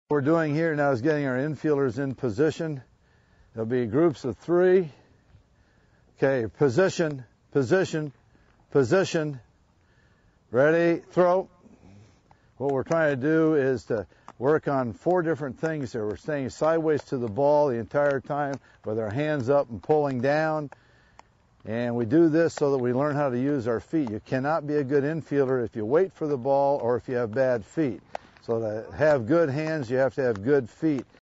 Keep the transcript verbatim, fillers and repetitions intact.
What we're doing here now is getting our infielders in position. There'll be groups of three. Okay, position, position, position. Ready, throw. What we're trying to do is to work on four different things here. We're staying sideways to the ball the entire time with our hands up and pulling down. And we do this so that we learn how to use our feet. You cannot be a good infielder if you wait for the ball or if you have bad feet. So to have good hands, you have to have good feet.